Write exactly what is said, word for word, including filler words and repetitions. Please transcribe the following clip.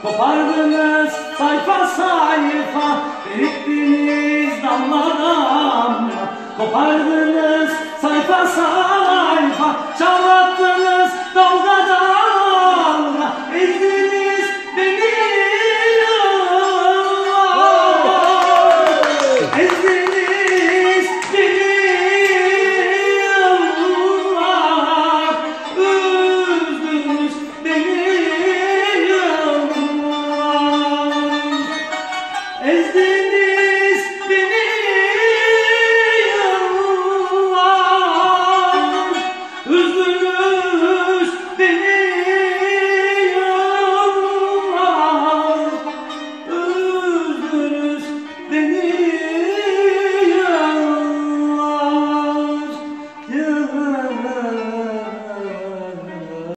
Kopardınız sayfa sayfa, erittiniz damla damla. Kopardınız sayfa sayfa, çarlattınız dalga